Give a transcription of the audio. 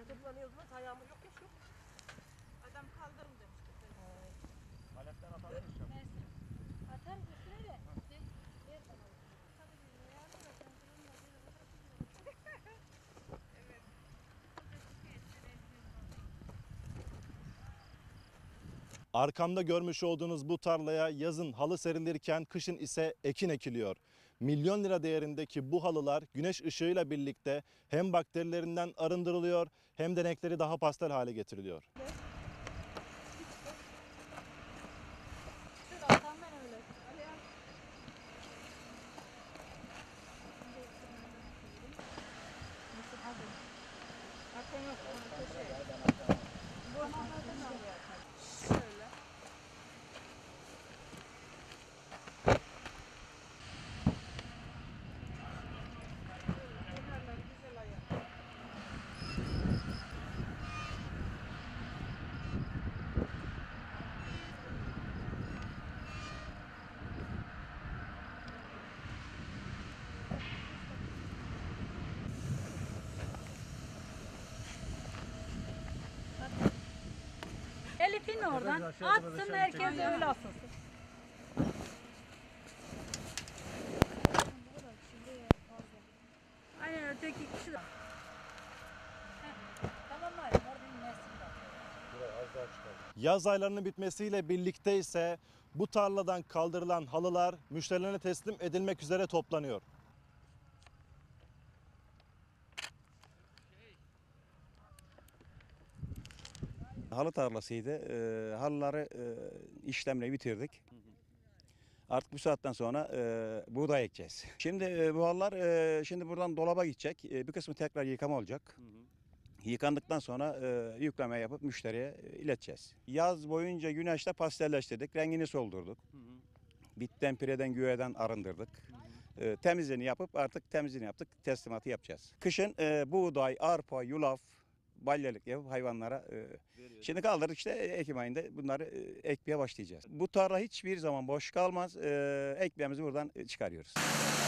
toplanıyordu. Yağmur yok ya şu. Adam kaldırın demişti. Maletten atalım mı? Neyse. Atar üstüne de. Ver bana. Arkamda görmüş olduğunuz bu tarlaya yazın halı serilirken kışın ise ekin ekiliyor. Milyon lira değerindeki bu halılar güneş ışığıyla birlikte hem bakterilerinden arındırılıyor hem de renkleri daha pastel hale getiriliyor. Şöyle atam ben öyle. Şöyle. Kenarları güzel ayar. Elif'in oradan atsın, herkes öyle asılsın. Aynen öteki kişi de. Tamam mı? Orada inersin bak. Yaz aylarının bitmesiyle birlikte ise bu tarladan kaldırılan halılar müşterilerine teslim edilmek üzere toplanıyor. Halı tarlasıydı. Halıları işlemle bitirdik. Artık bu saatten sonra buğday ekeceğiz. Şimdi bu halılar şimdi buradan dolaba gidecek. Bir kısmı tekrar yıkama olacak. Yıkandıktan sonra yükleme yapıp müşteriye ileteceğiz. Yaz boyunca güneşte pastelleştirdik, rengini soldurduk. Bitten, pireden, güveden arındırdık. Temizliğini yapıp artık temizliğini yaptık, teslimatı yapacağız. Kışın buğday, arpa, yulaf, balyalık yapıp hayvanlara şimdi kaldırdık işte Ekim ayında bunları ekmeye başlayacağız. Bu tarla hiçbir zaman boş kalmaz. Ekmeğimizi buradan çıkarıyoruz.